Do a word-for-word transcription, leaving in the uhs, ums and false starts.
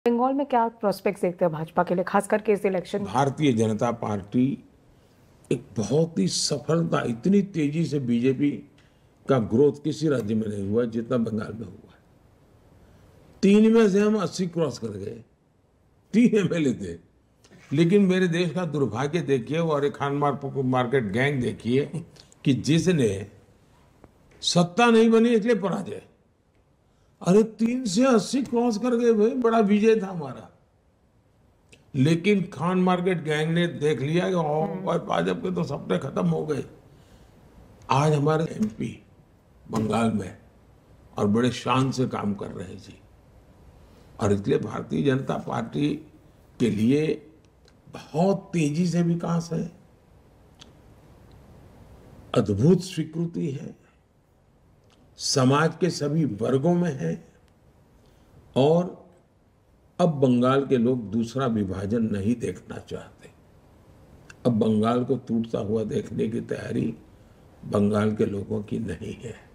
बंगाल में क्या प्रोस्पेक्ट्स देखते हैं भाजपा के लिए, खास करके इस इलेक्शन? भारतीय जनता पार्टी एक बहुत ही सफलता, इतनी तेजी से बीजेपी का ग्रोथ किसी राज्य में नहीं हुआ जितना बंगाल में हुआ। तीन में से हम अस्सी क्रॉस कर गए, तीन एमएलए थे। लेकिन मेरे देश का दुर्भाग्य देखिए और एक खान मार्केट गैंग देखिए कि जिसने सत्ता नहीं बनी इसलिए पराजय। अरे तीन से अस्सी क्रॉस कर गए भाई, बड़ा विजय था हमारा। लेकिन खान मार्केट गैंग ने देख लिया कि भाई भाजपा के तो सपने खत्म हो गए। आज हमारे एमपी बंगाल में और बड़े शान से काम कर रहे जी। और इसलिए भारतीय जनता पार्टी के लिए बहुत तेजी से विकास है, अद्भुत स्वीकृति है, समाज के सभी वर्गों में है। और अब बंगाल के लोग दूसरा विभाजन नहीं देखना चाहते। अब बंगाल को टूटता हुआ देखने की तैयारी बंगाल के लोगों की नहीं है।